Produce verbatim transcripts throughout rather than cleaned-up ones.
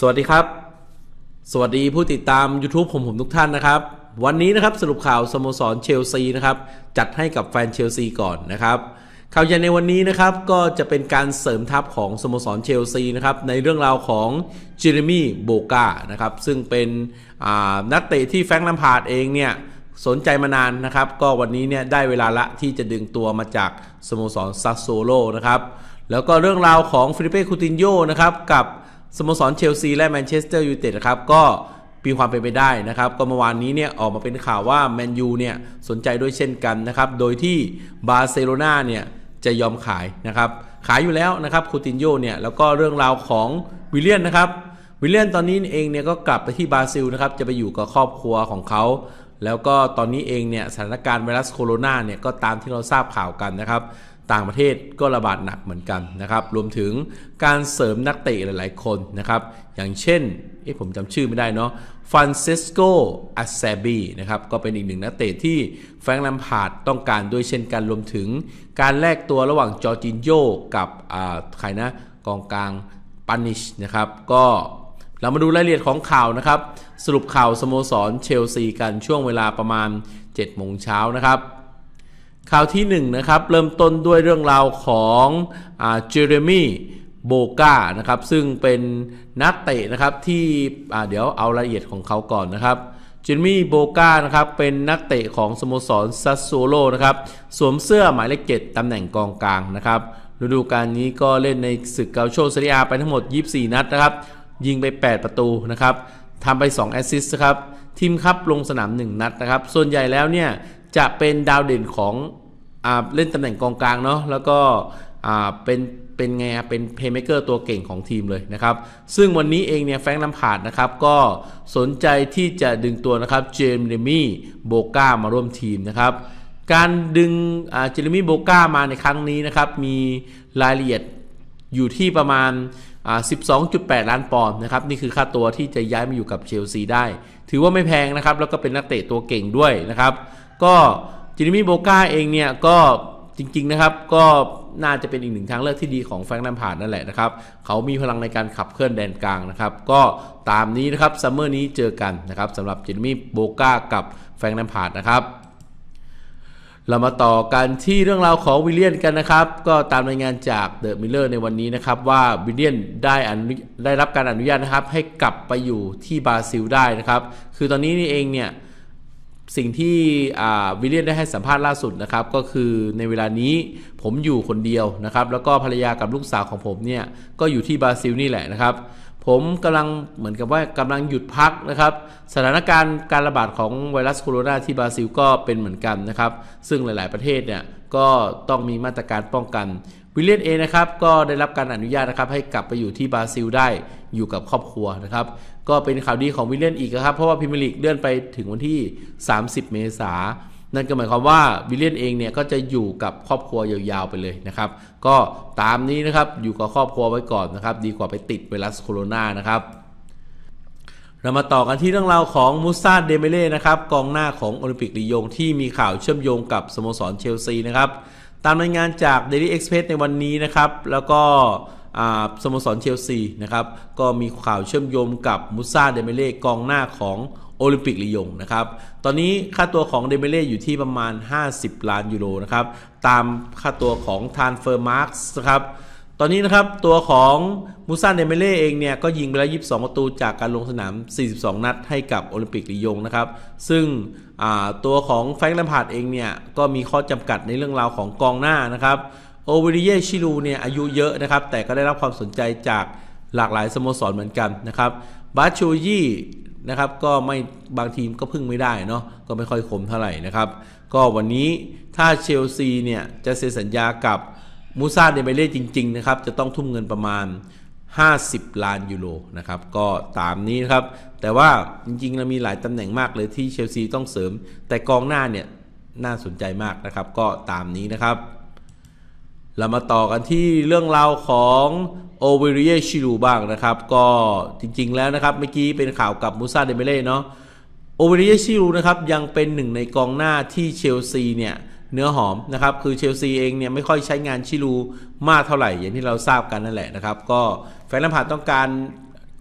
สวัสดีครับสวัสดีผู้ติดตาม YouTube ผมผมทุกท่านนะครับวันนี้นะครับสรุปข่าวสโมสรเชลซีนะครับจัดให้กับแฟนเชลซีก่อนนะครับข่าวใหญ่ในวันนี้นะครับก็จะเป็นการเสริมทัพของสโมสรเชลซีนะครับในเรื่องราวของเจเรมี่โบกานะครับซึ่งเป็นนักเตะที่แฟรงค์ แลมพาร์ดเองเนี่ยสนใจมานานนะครับก็วันนี้เนี่ยได้เวลาละที่จะดึงตัวมาจากสโมสรซัสโซโลนะครับแล้วก็เรื่องราวของฟิลิเป้ คูตินโญ่นะครับกับสโมสรเชลซีและแมนเชสเตอร์ยูไนเต็ดนะครับก็มีความเป็นไปได้นะครับก็เมื่อวานนี้เนี่ยออกมาเป็นข่าวว่าแมนยูเนี่ยสนใจด้วยเช่นกันนะครับโดยที่บาร์เซโลนาเนี่ยจะยอมขายนะครับขายอยู่แล้วนะครับคูตินโญ่เนี่ยแล้วก็เรื่องราวของวิลเลียนนะครับวิลเลียนตอนนี้เองเนี่ยก็กลับไปที่บราซิลนะครับจะไปอยู่กับครอบครัวของเขาแล้วก็ตอนนี้เองเนี่ยสถานการณ์ไวรัสโคโรนาเนี่ยก็ตามที่เราทราบข่าวกันนะครับต่างประเทศก็ระบาดหนักเหมือนกันนะครับรวมถึงการเสริมนักเตะหลายๆคนนะครับอย่างเช่นเอ๊ะผมจำชื่อไม่ได้เนาะฟรานเซสโก อาเซบีนะครับก็เป็นอีกหนึ่งนักเตะที่แฟรงค์ แลมพาร์ดต้องการด้วยเช่นกันรวมถึงการแลกตัวระหว่างจอร์จินโญ่กับอ่าใครนะกองกลางปานิชนะครับก็เรามาดูรายละเอียดของข่าวนะครับสรุปข่าวสโมสรเชลซีกันช่วงเวลาประมาณเจ็ดโมงเช้านะครับข่าวที่หนึ่งนะครับเริ่มต้นด้วยเรื่องราวของอ่าเจเรมี่โบกานะครับซึ่งเป็นนักเตะนะครับที่อ่าเดี๋ยวเอารายละเอียดของเขาก่อนนะครับเจเรมี่โบกานะครับเป็นนักเตะของสโมสรซัสโซโลนะครับสวมเสื้อหมายเลขเจ็ดตำแหน่งกองกลางนะครับฤดูกาลนี้ก็เล่นในศึกเกาโชเซเรียไปทั้งหมดยี่สิบสี่นัดนะครับยิงไปแปดประตูนะครับทำไปสองแอสซิสต์ครับทีมครับลงสนามหนึ่งนัดนะครับส่วนใหญ่แล้วเนี่ยจะเป็นดาวเด่นของอ่าเล่นตำแหน่งกองกลางเนาะแล้วก็อ่าเป็นเป็นไงเป็นเพลย์เมคเกอร์ตัวเก่งของทีมเลยนะครับซึ่งวันนี้เองเนี่ยแฟรงค์ แลมพาร์ดนะครับก็สนใจที่จะดึงตัวนะครับเจเรมี่โบกามาร่วมทีมนะครับการดึงอ่าเจเรมี่โบกามาในครั้งนี้นะครับมีรายละเอียดอยู่ที่ประมาณอ่า สิบสองจุดแปด ล้านปอนด์นะครับนี่คือค่าตัวที่จะย้ายมาอยู่กับเชลซีได้ถือว่าไม่แพงนะครับแล้วก็เป็นนักเตะตัวเก่งด้วยนะครับก็เจเรมี่โบกาเองเนี่ยก็จริงๆนะครับก็น่าจะเป็นอีกหนึ่งทางเลือกที่ดีของแฟรงค์ แลมพาร์ดนั่นแหละนะครับเขามีพลังในการขับเคลื่อนแดนกลางนะครับก็ตามนี้นะครับซัมเมอร์นี้เจอกันนะครับสำหรับเจเรมี่โบกากับแฟรงค์ แลมพาร์ดนะครับเรามาต่อกันที่เรื่องราวของวิลเลียนกันนะครับก็ตามรายงานจากเดอะมิลเลอร์ในวันนี้นะครับว่าวิลเลียนได้อนุได้รับการอนุญาตนะครับให้กลับไปอยู่ที่บราซิลได้นะครับคือตอนนี้นี่เองเนี่ยสิ่งที่วิลเลียนได้ให้สัมภาษณ์ล่าสุดนะครับก็คือในเวลานี้ผมอยู่คนเดียวนะครับแล้วก็ภรรยากับลูกสาวของผมเนี่ยก็อยู่ที่บราซิลนี่แหละนะครับผมกำลังเหมือนกับว่ากำลังหยุดพักนะครับสถานการณ์การระบาดของไวรัสโคโรนาที่บราซิลก็เป็นเหมือนกันนะครับซึ่งหลายๆประเทศเนี่ยก็ต้องมีมาตรการป้องกันวิลเลียนเองนะครับก็ได้รับการอนุญาตนะครับให้กลับไปอยู่ที่บราซิลได้อยู่กับครอบครัวนะครับก็เป็นข่าวดีของวิลเลียนอีกครับเพราะว่าพรีเมียร์ลีกเลื่อนไปถึงวันที่สามสิบเมษายนนั่นก็หมายความว่าวิลเลียนเองเนี่ยก็จะอยู่กับครอบครัวยาวๆไปเลยนะครับก็ตามนี้นะครับอยู่กับครอบครัวไว้ก่อนนะครับดีกว่าไปติดไวรัสโคโรนานะครับเรามาต่อกันที่เรื่องราวของมูซา เดเมเล่นะครับกองหน้าของโอลิมปิกลียงที่มีข่าวเชื่อมโยงกับสโมสรเชลซีนะครับตามรายงานจาก Daily Express ในวันนี้นะครับแล้วก็สโมสรเชลซีนะครับก็มีข่าวเชื่อมโยงกับมูซา เดเมเล่กองหน้าของโอลิมปิกลียงนะครับตอนนี้ค่าตัวของเดเมเล่อยู่ที่ประมาณห้าสิบล้านยูโรนะครับตามค่าตัวของทรานสเฟอร์มาร์กนะครับตอนนี้นะครับตัวของมูซา เดเมเล่เองเนี่ยก็ยิงไปแล้วยี่สิบสองประตูจากการลงสนามสี่สิบสองนัดให้กับโอลิมปิกลียงนะครับซึ่งตัวของแฟรงค์ แลมพาร์ดเองเนี่ยก็มีข้อจำกัดในเรื่องราวของกองหน้านะครับโอเวริเยชิลูเนี่ยอายุเยอะนะครับแต่ก็ได้รับความสนใจจากหลากหลายสโมสรเหมือนกันนะครับบาชูยี่นะครับก็ไม่บางทีมก็พึ่งไม่ได้เนาะก็ไม่ค่อยคมเท่าไหร่นะครับก็วันนี้ถ้าเชลซีเนี่ยจะเซ็นสัญญากับมูซา เดเมเล่จริงๆนะครับจะต้องทุ่มเงินประมาณห้าสิบล้านยูโรนะครับก็ตามนี้นะครับแต่ว่าจริงๆเรามีหลายตำแหน่งมากเลยที่เชลซีต้องเสริมแต่กองหน้าเนี่ยน่าสนใจมากนะครับก็ตามนี้นะครับเรามาต่อกันที่เรื่องราวของโอเวริเยชิลูบ้างนะครับก็จริงๆแล้วนะครับเมื่อกี้เป็นข่าวกับมูซา เดเมเล่เนาะโอเวริเยชิลูนะครับยังเป็นหนึ่งในกองหน้าที่เชลซีเนี่ยเนื้อหอมนะครับคือเชลซีเองเนี่ยไม่ค่อยใช้งานชิลูมากเท่าไหร่อย่างที่เราทราบกันนั่นแหละนะครับก็แฟรงค์ แลมพาร์ดต้องการ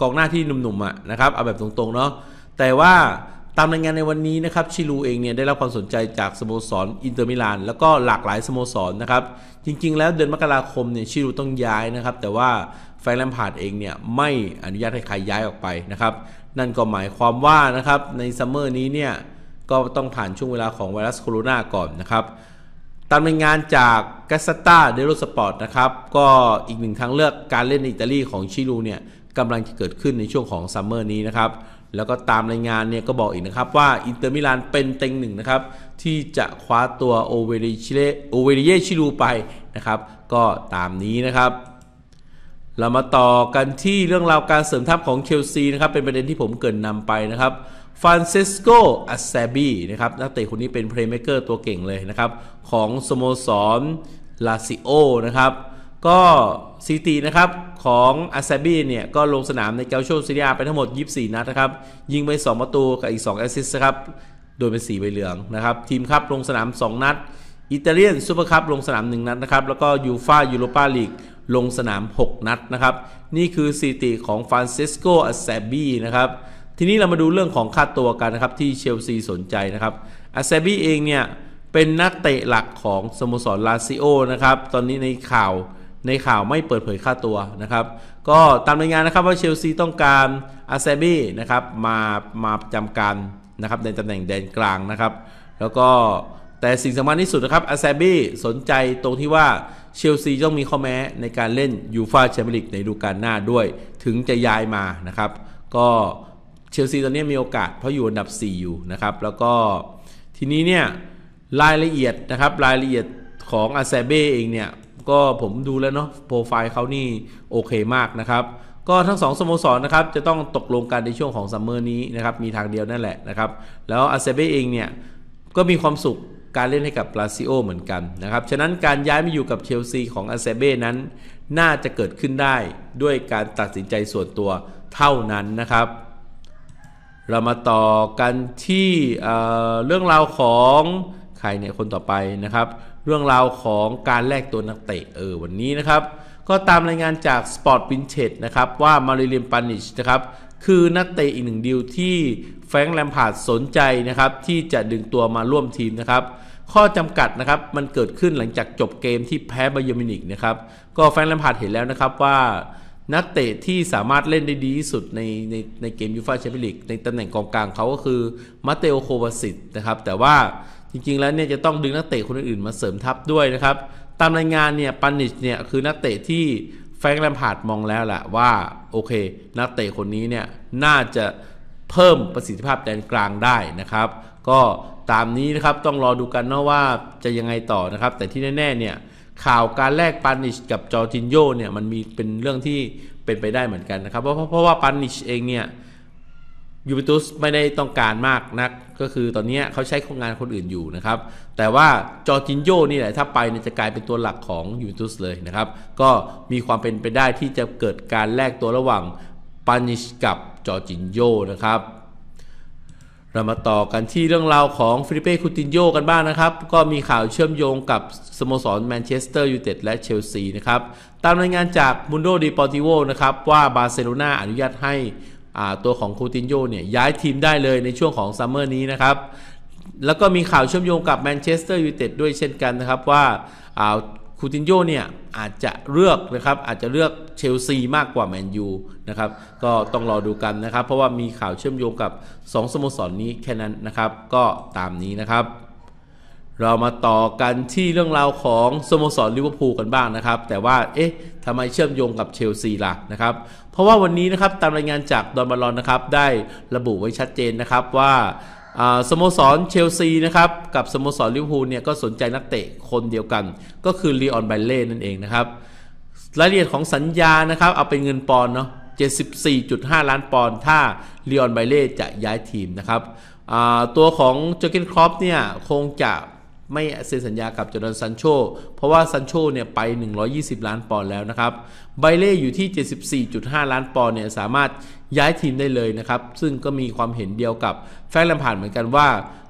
กองหน้าที่หนุ่มๆอ่ะนะครับเอาแบบตรงๆเนาะแต่ว่าตามรายงานในวันนี้นะครับชิลูเองเนี่ยได้รับความสนใจจากสโมสรอินเตอร์มิลานแล้วก็หลากหลายสโมสรนะครับจริงๆแล้วเดือนมกราคมเนี่ยชิลูต้องย้ายนะครับแต่ว่าแฟรงค์ แลมพาร์ดเองเนี่ยไม่อนุญาตให้ใครย้ายออกไปนะครับนั่นก็หมายความว่านะครับในซัมเมอร์นี้เนี่ยก็ต้องผ่านช่วงเวลาของไวรัสโคโรนาก่อนนะครับตามรายงานจากแกสตาเดโรสปอร์ตนะครับก็อีกหนึ่งทางเลือกการเล่นในอิตาลีของชิลูเนี่ยกำลังจะเกิดขึ้นในช่วงของซัมเมอร์นี้นะครับแล้วก็ตามรายงานเนี่ยก็บอกอีกนะครับว่าอินเตอร์มิลานเป็นเต็งหนึ่งนะครับที่จะคว้าตัวโอเวริเชโอเวริเยชิลูไปนะครับก็ตามนี้นะครับเรามาต่อกันที่เรื่องราวการเสริมทัพของเชลซีนะครับเป็นประเด็นที่ผมเกริ่นนำไปนะครับฟรานเซสโกอัสเซบีนะครับนักเตะคนนี้เป็นเพลย์เมคเกอร์ตัวเก่งเลยนะครับของสโมสรลาซิโอนะครับก็สถิตินะครับของอัสเซบีเนี่ยก็ลงสนามในแกลโชซีเรียไปทั้งหมดยี่สิบสี่นัดนะครับยิงไปสองประตูกับอีกสองแอสซิสต์ครับโดยเป็นสีใบเหลืองนะครับทีมครับลงสนามสองนัดอิตาเลียนซูเปอร์คัพลงสนามหนึ่งนัดนะครับแล้วก็ยูฟ่ายูโรปาลีกลงสนามหกนัดนะครับนี่คือสถิติของฟรานเซสโกอัสเซบีนะครับทีนี้เรามาดูเรื่องของค่าตัวกันนะครับที่เชลซีสนใจนะครับอัสเซบีเองเนี่ยเป็นนักเตะหลักของสโมสรลาซิโอนะครับตอนนี้ในข่าวในข่าวไม่เปิดเผยค่าตัวนะครับก็ตามรายงานนะครับว่าเชลซีต้องการอัสเซบีนะครับมามาประจำการนะครับในตำแหน่งแดนกลางนะครับแล้วก็แต่สิ่งสำคัญที่สุดนะครับอัสเซบีสนใจตรงที่ว่าเชลซีต้องมีข้อแม้ในการเล่นยูฟ่าแชมเปี้ยนลีกในฤดูกาลหน้าด้วยถึงจะย้ายมานะครับก็เชลซีตอนนี้มีโอกาสเพราะอยู่อันดับสี่อยู่นะครับแล้วก็ทีนี้เนี่ยรายละเอียดนะครับรายละเอียดของอาเซเบ้เองเนี่ยก็ผมดูแล้วเนาะโปรไฟล์เขานี่โอเคมากนะครับก็ทั้งสองสโมสรนะครับจะต้องตกลงกันในช่วงของซัมเมอร์นี้นะครับมีทางเดียวนั่นแหละนะครับแล้วอาเซเบ้เองเนี่ยก็มีความสุขการเล่นให้กับลาซิโอเหมือนกันนะครับฉะนั้นการย้ายมาอยู่กับเชลซีของอาเซเบ้นั้นน่าจะเกิดขึ้นได้ด้วยการตัดสินใจส่วนตัวเท่านั้นนะครับเรามาต่อกันที่เอ่อเรื่องราวของใครเนี่ยคนต่อไปนะครับเรื่องราวของการแลกตัวนักเตะเออวันนี้นะครับก็ตามรายงานจาก Sport Vintage นะครับว่ามาริเลียน ปานิชนะครับคือนักเตะอีกหนึ่งดีลที่แฟรงค์ แลมพาร์ดสนใจนะครับที่จะดึงตัวมาร่วมทีมนะครับข้อจำกัดนะครับมันเกิดขึ้นหลังจากจบเกมที่แพ้บาเยิร์นมิวนิกนะครับก็แฟรงค์ แลมพาร์ดเห็นแล้วนะครับว่านักเตะที่สามารถเล่นได้ดีที่สุดในในในเกมยูฟ่าแชมเปี้ยนลีกในตำแหน่งกองกลางเขาก็คือมาเตโอโควาซิตนะครับแต่ว่าจริงๆแล้วเนี่ยจะต้องดึงนักเตะคนอื่นๆมาเสริมทัพด้วยนะครับตามรายงานเนี่ยปานิชเนี่ยคือนักเตะที่แฟรงค์ แลมพาร์ดมองแล้วแหละว่าโอเคนักเตะคนนี้เนี่ยน่าจะเพิ่มประสิทธิภาพแดนกลางได้นะครับก็ตามนี้นะครับต้องรอดูกันนะว่าจะยังไงต่อนะครับแต่ที่แน่ๆเนี่ยข่าวการแลกปานิชกับจอร์จินโญ่เนี่ยมันมีเป็นเรื่องที่เป็นไปได้เหมือนกันนะครับเพราะเพราะว่าปานิชเองเนี่ยยูเวนตุสไม่ได้ต้องการมากนักก็คือตอนนี้เขาใช้งานคนอื่นอยู่นะครับแต่ว่าจอร์จินโญ่นี่แหละถ้าไปเนี่ยจะกลายเป็นตัวหลักของยูเวนตุสเลยนะครับก็มีความเป็นไปได้ที่จะเกิดการแลกตัวระหว่างปานิชกับจอร์จินโญ่นะครับเรามาต่อกันที่เรื่องราวของฟิลิเป้ คูตินโญ่กันบ้างนะครับก็มีข่าวเชื่อมโยงกับสโมสรแมนเชสเตอร์ยูไนเต็ดและเชลซีนะครับตามรายงานจากมุนโด ดีปอร์ติโวนะครับว่าบาร์เซโลนาอนุญาตให้ตัวของคูตินโญ่เนี่ยย้ายทีมได้เลยในช่วงของซัมเมอร์นี้นะครับแล้วก็มีข่าวเชื่อมโยงกับแมนเชสเตอร์ยูไนเต็ดด้วยเช่นกันนะครับว่าคูตินโญ่เนี่ยอาจจะเลือกนะครับอาจจะเลือกเชลซีมากกว่าแมนยูนะครับก็ต้องรอดูกันนะครับเพราะว่ามีข่าวเชื่อมโยงกับสองสโมสรนี้แค่นั้นนะครับก็ตามนี้นะครับเรามาต่อกันที่เรื่องราวของสโมสรลิเวอร์พูลกันบ้างนะครับแต่ว่าเอ๊ะทำไมเชื่อมโยงกับเชลซีล่ะนะครับเพราะว่าวันนี้นะครับตามรายงานจากดอนบาลอนนะครับได้ระบุไว้ชัดเจนนะครับว่าสโมสรเชลซีนะครับกับสโมสรลิเวอร์พูลเนี่ยก็สนใจนักเตะคนเดียวกันก็คือลีออนไบเล่นั่นเองนะครับรายละเอียดของสัญญานะครับเอาเป็นเงินปอนด์เนาะ เจ็ดสิบสี่จุดห้า ล้านปอนด์ถ้าลีออนไบเล่จะย้ายทีมนะครับตัวของเจอร์เกนครอปเนี่ยคงจะไม่เซ็นสัญญากับจอร์แดนซันโชเพราะว่าซันโชเนี่ยไปหนึ่งร้อยยี่สิบล้านปอนด์แล้วนะครับไบเล่อยู่ที่ เจ็ดสิบสี่จุดห้า ล้านปอนด์เนี่ยสามารถย้ายทีมได้เลยนะครับซึ่งก็มีความเห็นเดียวกับแฟรงค์ แลมพาร์ดเหมือนกันว่า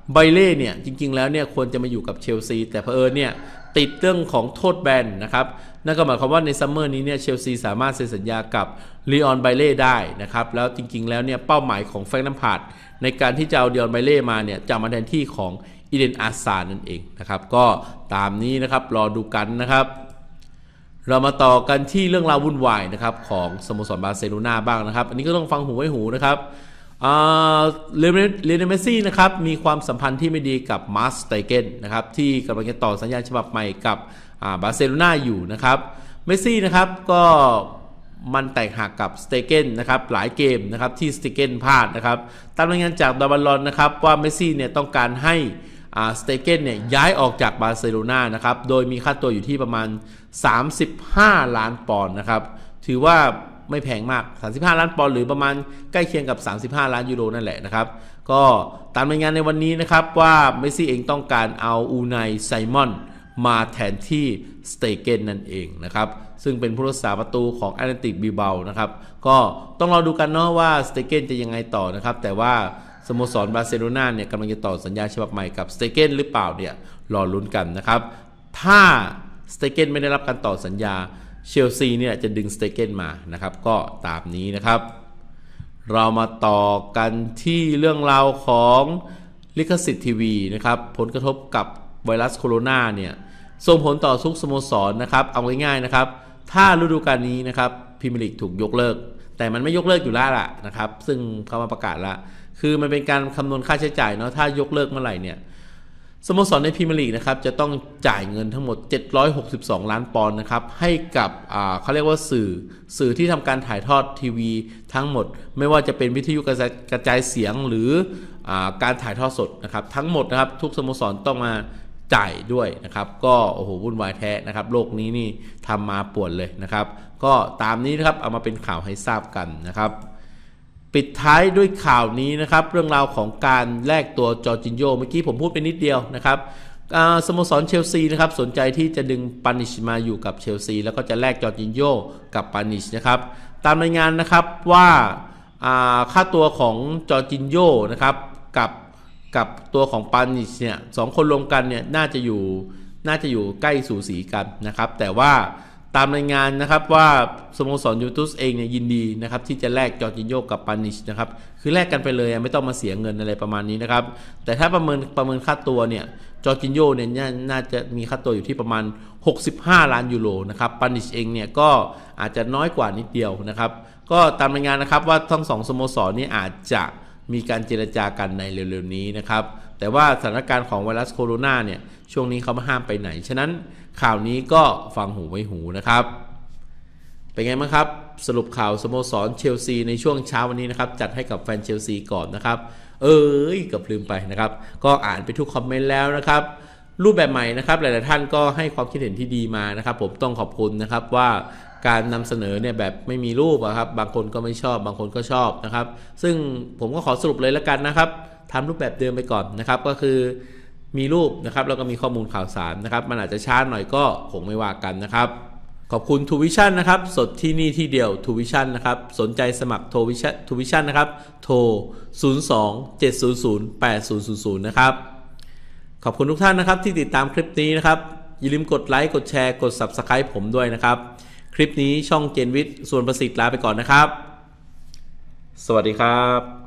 ไบเล่เนี่ยจริงๆแล้วเนี่ยควรจะมาอยู่กับเชลซีแต่เผอิญเนี่ยติดเรื่องของโทษแบนนะครับนั่นก็หมายความว่าในซัมเมอร์นี้เนี่ยเชลซีสามารถเซ็นสัญญากับลีออนไบเล่ได้นะครับแล้วจริงๆแล้วเนี่ยเป้าหมายของแฟรงค์ แลมพาร์ดในการที่จะเอาลีออนไบเล่มาเนี่ยจะมาแทนที่ของอีเดน อาซาร์นั่นเองนะครับก็ตามนี้นะครับรอดูกันนะครับเรามาต่อกันที่เรื่องราววุ่นวายนะครับของสโมสรบาร์เซโลนาบ้างนะครับอันนี้ก็ต้องฟังหูไว้หูนะครับเลโอเนล เมสซี่นะครับมีความสัมพันธ์ที่ไม่ดีกับมาร์ส ไตเกนนะครับที่กำลังจะต่อสัญญาฉบับใหม่กับบาร์เซโลนาอยู่นะครับเมสซี่นะครับก็มันแตกหักกับสเตเกนนะครับหลายเกมนะครับที่สเตเกนพลาดนะครับตามรายงานจากดาบัลลอนนะครับว่าเมสซี่เนี่ยต้องการให้สเตเกนเนี่ยย้ายออกจากบาร์เซโลนานะครับโดยมีค่าตัวอยู่ที่ประมาณสามสิบห้าล้านปอนด์นะครับถือว่าไม่แพงมากสามสิบห้าล้านปอนด์หรือประมาณใกล้เคียงกับสามสิบห้าล้านยูโรนั่นแหละนะครับก็ตามรายงานในวันนี้นะครับว่าเมสซี่เองต้องการเอาอูไนไซมอนมาแทนที่สเตเกนนั่นเองนะครับซึ่งเป็นผู้รักษาประตูของแอตเลติกบิลเบานะครับก็ต้องรอดูกันเนาะว่าสเตเกนจะยังไงต่อนะครับแต่ว่าสโมสรบาร์เซโลนาเนี่ยกำลังจะต่อสัญญาฉบับใหม่กับสเตเกนหรือเปล่าเนี่ยรอลุ้นกันนะครับถ้าสเตเกนไม่ได้รับการต่อสัญญาเชลซีเนี่ยจะดึงสเตเกนมานะครับก็ตามนี้นะครับเรามาต่อกันที่เรื่องราวของลิขสิทธิ์ทีวีนะครับผลกระทบกับไวรัสโคโรนาเนี่ยส่งผลต่อทุกสโมสรนะครับเอาง่ายๆนะครับถ้าฤดูกาลนี้นะครับพรีเมียร์ลีกถูกยกเลิกแต่มันไม่ยกเลิกอยู่แล้วล่ะนะครับซึ่งเขามาประกาศแล้วคือมันเป็นการคำนวณค่าใช้จ่ายเนาะถ้ายกเลิกเมื่อไหร่เนี่ยสโมสรในพรีเมียร์ลีกนะครับจะต้องจ่ายเงินทั้งหมดเจ็ดร้อยหกสิบสองล้านปอนด์นะครับให้กับอ่าเขาเรียกว่าสื่อสื่อที่ทำการถ่ายทอดทีวีทั้งหมดไม่ว่าจะเป็นวิทยุกระจายเสียงหรืออ่าการถ่ายทอดสดนะครับทั้งหมดนะครับทุกสโมสรต้องมาจ่ายด้วยนะครับก็โอ้โหวุ่นวายแท้นะครับโลกนี้นี่ทำมาป่วนเลยนะครับก็ตามนี้นะครับเอามาเป็นข่าวให้ทราบกันนะครับปิดท้ายด้วยข่าวนี้นะครับเรื่องราวของการแลกตัวจอร์จินโญ่เมื่อกี้ผมพูดไปนิดเดียวนะครับสโมสรเชลซีนะครับสนใจที่จะดึงปานิชมาอยู่กับเชลซีแล้วก็จะแลกจอร์จินโญ่กับปานิชนะครับตามรายงานนะครับว่าค่าตัวของจอร์จินโญ่นะครับกับกับตัวของปานิชเนี่ยสองคนรวมกันเนี่ยน่าจะอยู่น่าจะอยู่ใกล้สูสีกันนะครับแต่ว่าตามรายงานนะครับว่าสโมสรยูเวนตุสเองเนี่ยยินดีนะครับที่จะแลกจอร์จินโญ่กับปานิชนะครับคือแลกกันไปเลยไม่ต้องมาเสียเงินอะไรประมาณนี้นะครับแต่ถ้าประเมินประเมินค่าตัวเนี่ยจอร์จินโญ่เนี่ยน่าจะมีค่าตัวอยู่ที่ประมาณหกสิบห้าล้านยูโรนะครับปานิชเองเนี่ยก็อาจจะน้อยกว่านิดเดียวนะครับก็ตามรายงานนะครับว่าทั้งสองสโมสรนี่อาจจะมีการเจรจากันในเร็วๆนี้นะครับแต่ว่าสถานการณ์ของไวรัสโคโรนาเนี่ยช่วงนี้เขาไม่ห้ามไปไหนฉะนั้นข่าวนี้ก็ฟังหูไว้หูนะครับเป็นไงบ้างครับสรุปข่าวสโมสรเชลซีในช่วงเช้าวันนี้นะครับจัดให้กับแฟนเชลซีก่อนนะครับเอ้ยเกือบลืมไปนะครับก็อ่านไปทุกคอมเมนต์แล้วนะครับรูปแบบใหม่นะครับหลายๆท่านก็ให้ความคิดเห็นที่ดีมานะครับผมต้องขอบคุณนะครับว่าการนำเสนอเนี่ยแบบไม่มีรูปครับบางคนก็ไม่ชอบบางคนก็ชอบนะครับซึ่งผมก็ขอสรุปเลยแล้วกันนะครับทำรูปแบบเดิมไปก่อนนะครับก็คือมีรูปนะครับแล้วก็มีข้อมูลข่าวสารนะครับมันอาจจะช้าหน่อยก็คงไม่ว่ากันนะครับขอบคุณ ทู วิชั่น นะครับสดที่นี่ที่เดียว ทู วิชั่น นะครับสนใจสมัคร ทู วิชั่น ทู วิชั่น นะครับโทรศูนย์ สอง เจ็ด ศูนย์ ศูนย์ แปด ศูนย์ ศูนย์ ศูนย์นะครับขอบคุณทุกท่านนะครับที่ติดตามคลิปนี้นะครับอย่าลืมกดไลค์กดแชร์กด ซับสไครบ์ ผมด้วยนะครับคลิปนี้ช่องเจนวิทย์ส่วนประสิทธิ์ลาไปก่อนนะครับสวัสดีครับ